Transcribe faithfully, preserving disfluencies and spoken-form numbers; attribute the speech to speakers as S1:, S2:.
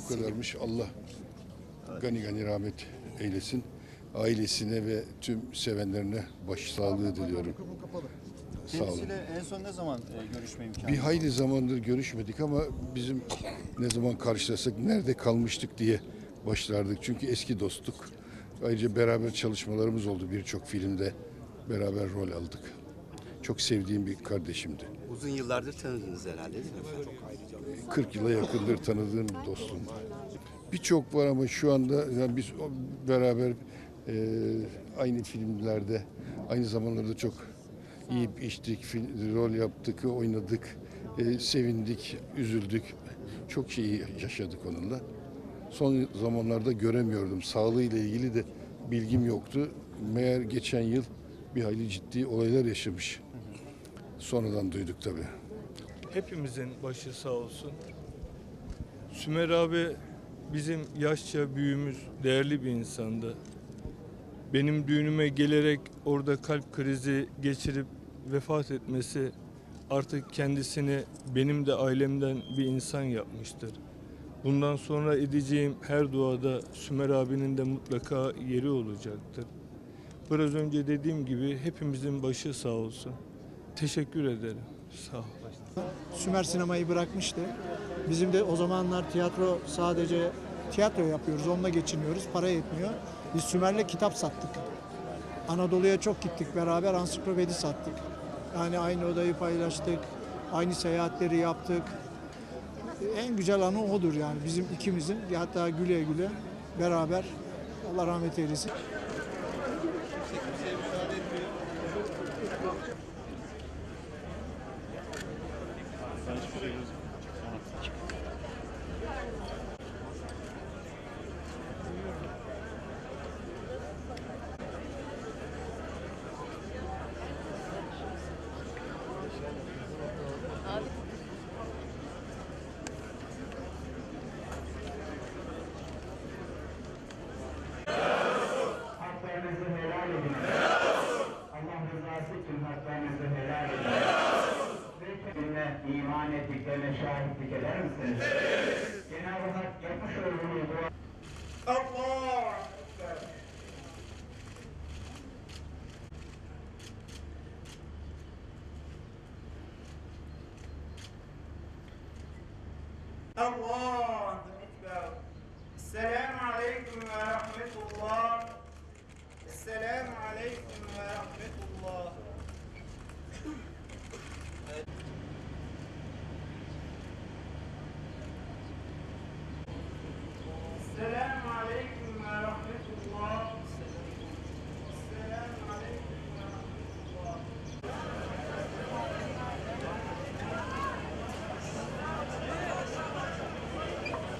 S1: kadarmış. Allah gani gani rahmet eylesin. Ailesine ve tüm sevenlerine başsağlığı diliyorum. Sağ olun.
S2: Kendisiyle en son ne zaman e, görüşme imkanı?
S1: Bir hayli zamandır görüşmedik ama bizim ne zaman karşılaşsak nerede kalmıştık diye başlardık. Çünkü eski dostluk. Ayrıca beraber çalışmalarımız oldu. Birçok filmde beraber rol aldık. Çok sevdiğim bir kardeşimdi.
S3: Uzun yıllardır tanıdınız herhalde değil mi?
S1: kırk yıla yakındır tanıdığım dostum. Birçok var ama şu anda yani biz beraber e, aynı filmlerde, aynı zamanlarda çok yiyip içtik, film, rol yaptık, oynadık, e, sevindik, üzüldük. Çok şey yaşadık onunla. Son zamanlarda göremiyordum. Sağlığıyla ilgili de bilgim yoktu. Meğer geçen yıl bir hayli ciddi olaylar yaşamış. Sonradan duyduk tabii.
S4: Hepimizin başı sağ olsun. Sümer abi bizim yaşça büyüğümüz, değerli bir insandı. Benim düğünüme gelerek orada kalp krizi geçirip vefat etmesi artık kendisini benim de ailemden bir insan yapmıştır. Bundan sonra edeceğim her duada Sümer abinin de mutlaka yeri olacaktır. Biraz önce dediğim gibi hepimizin başı sağ olsun. Teşekkür ederim. Sağ ol.
S5: Sümer sinemayı bırakmıştı. Bizim de o zamanlar tiyatro sadece tiyatro yapıyoruz, onunla geçiniyoruz, para yetmiyor. Biz Sümer'le kitap sattık. Anadolu'ya çok gittik beraber, ansiklopedi sattık. Yani aynı odayı paylaştık, aynı seyahatleri yaptık. En güzel anı odur yani bizim ikimizin, hatta güle güle beraber, Allah rahmet eylesin.
S6: Haklarınızı helal edin. Allah rızası için haklarınızı helal edin. Ve kendine iman ettiklerine şahitlik eder misiniz? Evet. Cenab-ı Hak yapmış olduğunuz dua... Allah! الله أكبر. السلام عليكم ورحمة الله. السلام عليكم ورحمة الله.